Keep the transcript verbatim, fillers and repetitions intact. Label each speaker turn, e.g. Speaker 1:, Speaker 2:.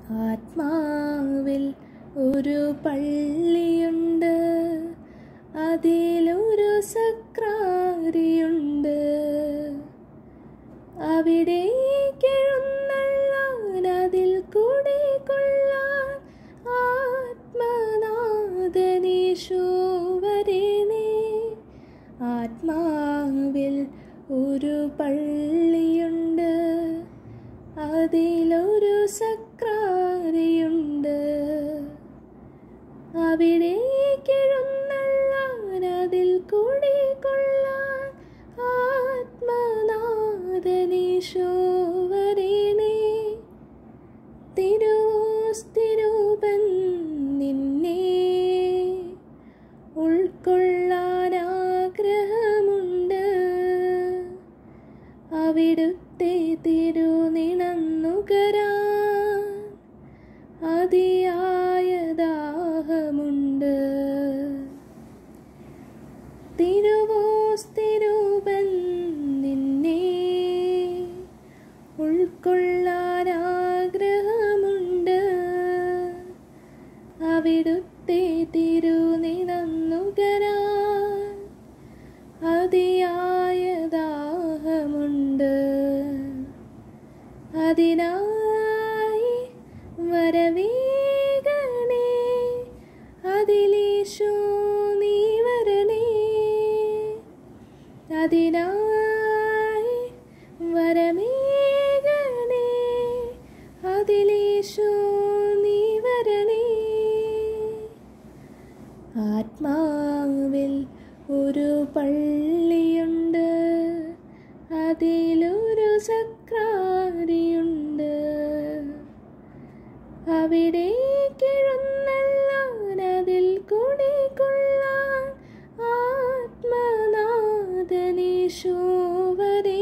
Speaker 1: ആത്മാവിൽ ഒരു പള്ളിയുണ്ട്, അതിലൊരു സക്രാരിയുണ്ട്. അവിടേക്കെഴുന്നള്ളാൻ അതിൽ കൂടെ കൊള്ളാൻ ആത്മനാഥനീശോ വരേണേ. ആത്മാവിൽ ഒരു പള്ളിയുണ്ട്, അതിലൊരു സക്രാരിയുണ്ട്. അവിടേക്കെഴുന്നള്ളാൻ അതിൽ കൂടെ കൊള്ളാൻ ആത്മനാഥനീശോ വരേണേ. തിരുവോസ്തിരൂപൻ നിന്നെ ഉൾക്കൊള്ളാൻ ആഗ്രഹമുണ്ട്. അവിടുത്തെ തിരുനിണന്നുകരാൻ അതിയായ ദാഹമുണ്ട്. തിരുവോസ്തിരൂപൻ നിന്നെ ഉൾക്കൊള്ളാൻ ആഗ്രഹമുണ്ട്. അവിടുത്തെ തിരുനിണന്നുകരാൻ അതിയായ ദാഹമുണ്ട്. അതിനായി വരവേഗണേ, അതിലേശോ നീ വരണേ. അതിനായി വരമേകണേ, അതിലേശോ നീ വരണേ. ആത്മാവിൽ ഒരു പള്ളിയുണ്ട്, അതിലൊരു സക്രാരിയുണ്ട്. അവിടേക്കെഴുന്നള്ളാൻ അതിൽ കൂടെ കൊള്ളാൻ ആത്മനാഥനീശോ വരേണേ.